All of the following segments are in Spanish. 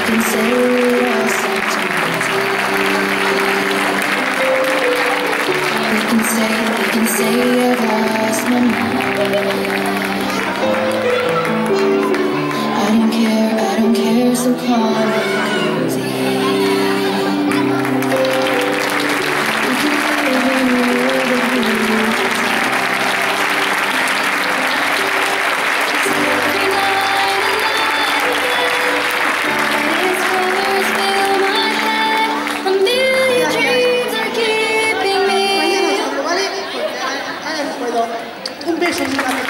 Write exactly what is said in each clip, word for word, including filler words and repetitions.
can say it all sometimes. We can say, we can say I've lost my mind. I don't care, I don't care, so call me crazy. Un beso, mi madre.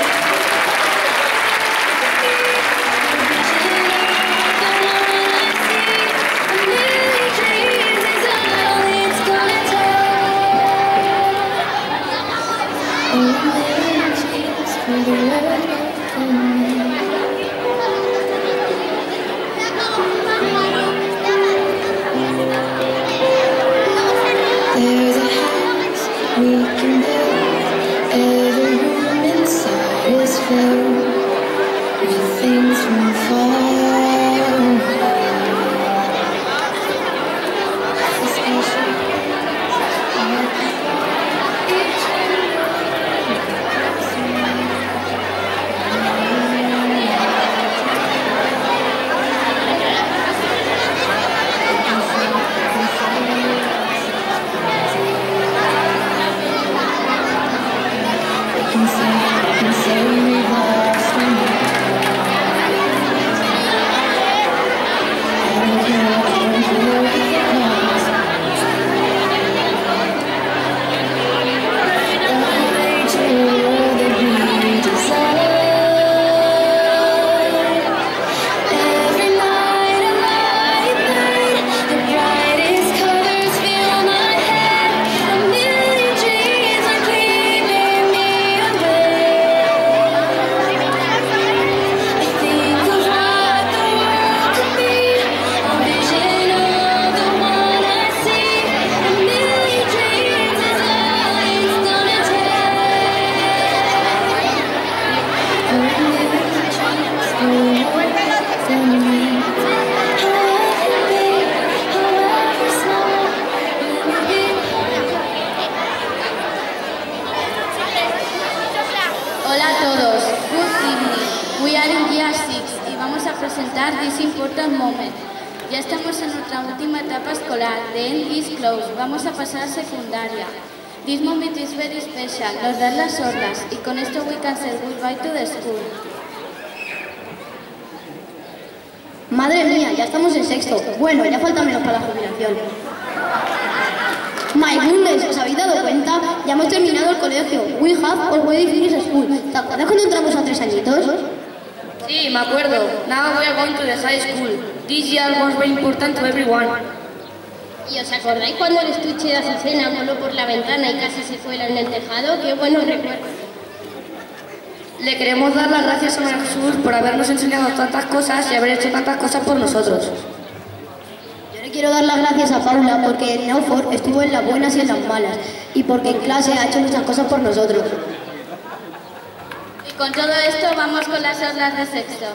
There's a house we can build. Every room inside is filled with things from far away. Can say, can say we've lost our mind. I don't care, I don't care if it costs. I told that we desire. Every night I lie in bed, the brightest colors fill my head. A million dreams are keeping me. Hola a todos, good evening. We are in year six y vamos a presentar This Important Moment. Ya estamos en nuestra última etapa escolar, the end is close, vamos a pasar a secundaria. This moment is very special, nos dan las sordas y con esto we can say goodbye to the school. Madre mía, ya estamos en sexto. Bueno, ya falta menos para la jubilación. My goodness, ¿os habéis dado cuenta? Ya hemos terminado el colegio. We have already finished school. ¿Te acuerdas cuando entramos a tres añitos? Sí, me acuerdo. Now we are going to the high school. This year was very important to everyone. ¿Y os acordáis cuando el estuche de Azucena voló por la ventana y casi se fue en el tejado? ¡Qué buenos recuerdos! Le queremos dar las gracias a María Jesús por habernos enseñado tantas cosas y haber hecho tantas cosas por nosotros. Yo le quiero dar las gracias a Paula porque en Neufort estuvo en las buenas y en las malas y porque en clase ha hecho muchas cosas por nosotros. Y con todo esto vamos con las sordas de sexto.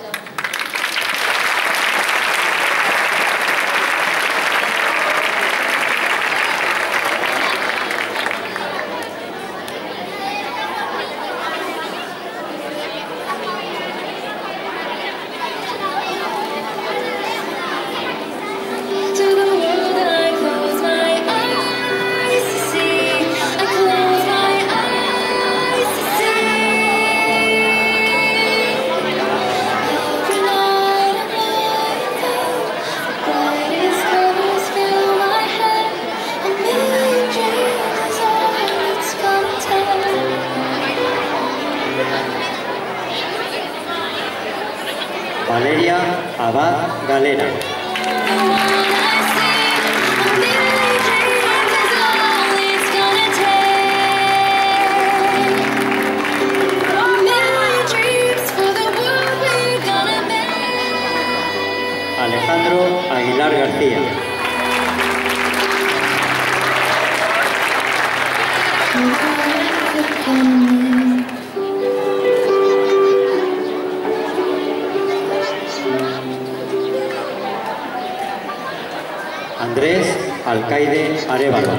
Valeria Abad Galera. Alejandro Aguilar García. Andrés Alcaide Arévalo.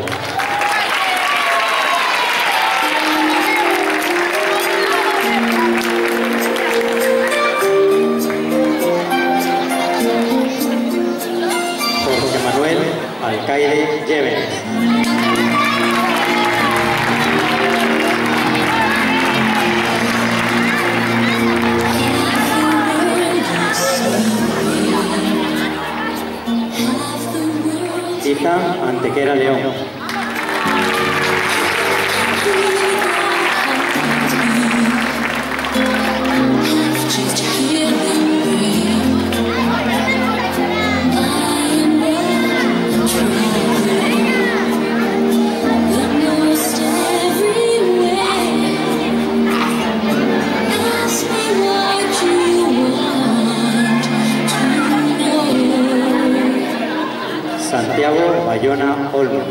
Jorge Manuel Alcaide Llévenes. Ethan Antequera León. Santiago Bayona Olmo.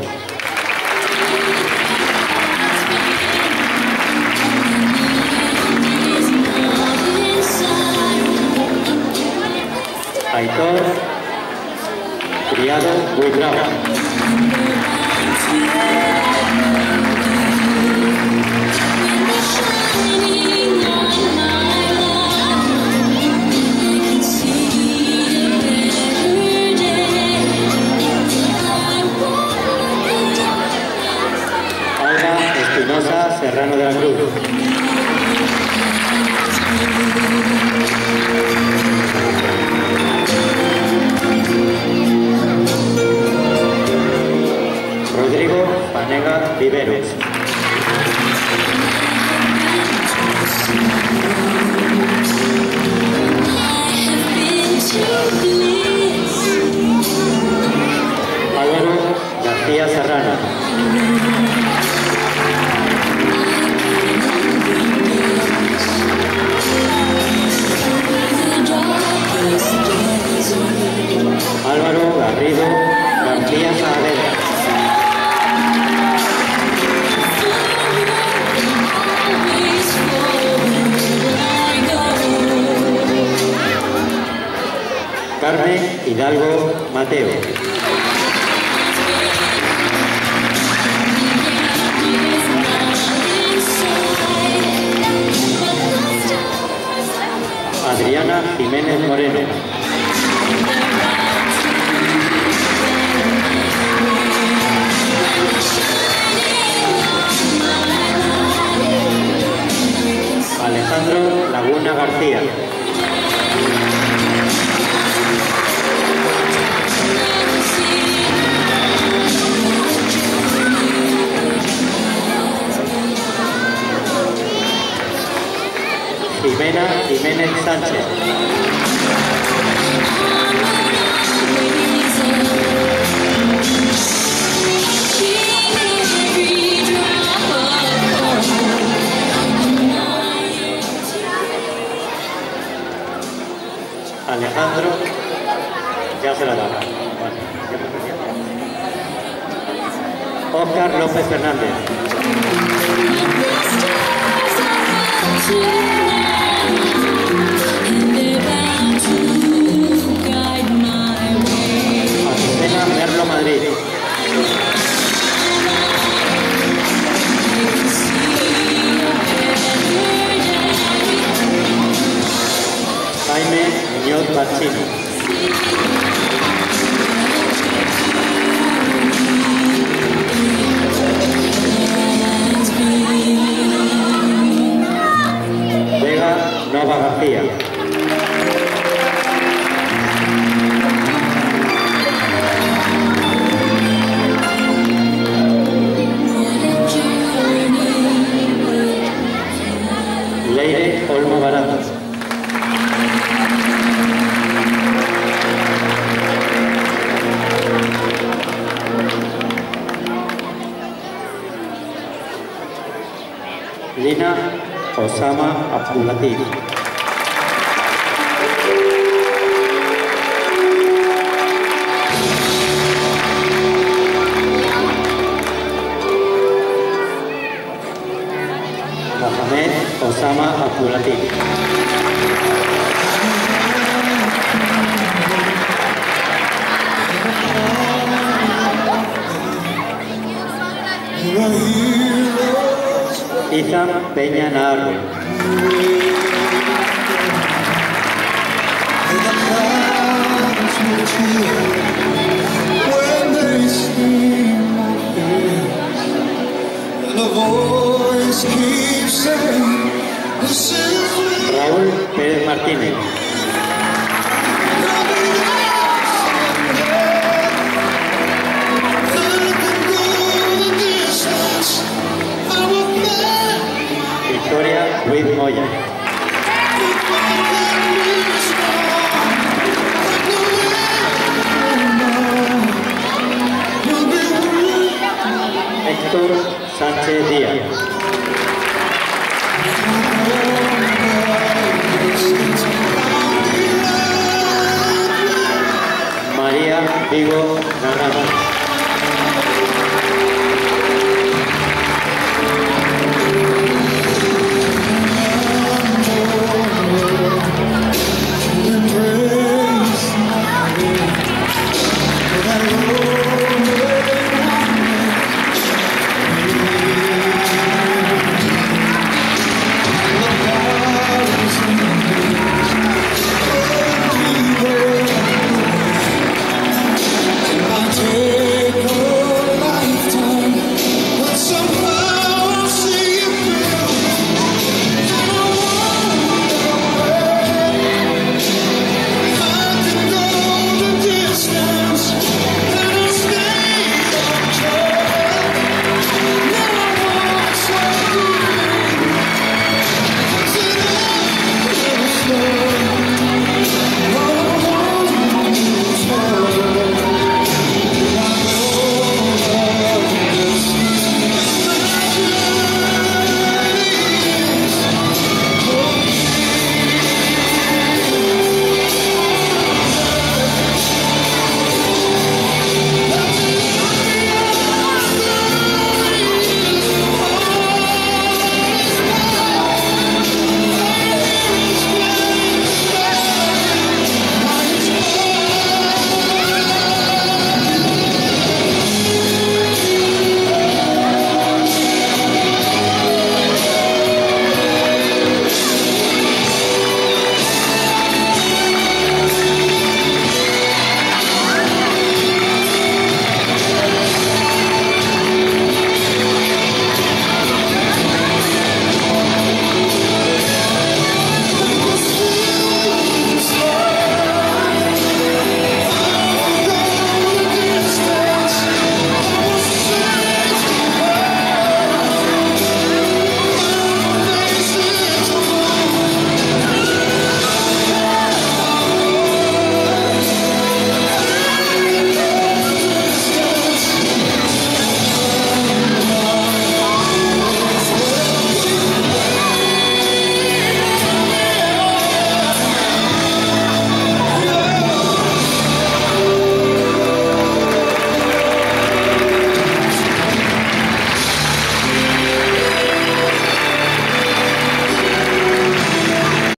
Aitor Criado Buitrao. Espinosa Serrano de la Cruz. Rodrigo Panega Viveros. Álvaro García Serrano. Álvaro Garrido García Saavedra. Carmen Hidalgo Mateo. Adriana Jiménez Moreno. Alejandro Laguna García. Jimena Jiménez Sánchez. Alejandro, ya se la da. Óscar López Fernández. Azucena Merlo Madrid. Jaime Muñoz Barcini. Vega Nova García. Leire Olmo Barajas. Lina Osama Abdulatif. Mohamed Osama Abdulatif. Ethan Peña Naarro. Raúl Pérez Martínez. Victoria Ruiz Moya. Héctor Sánchez Díaz. María Vigo Narrado.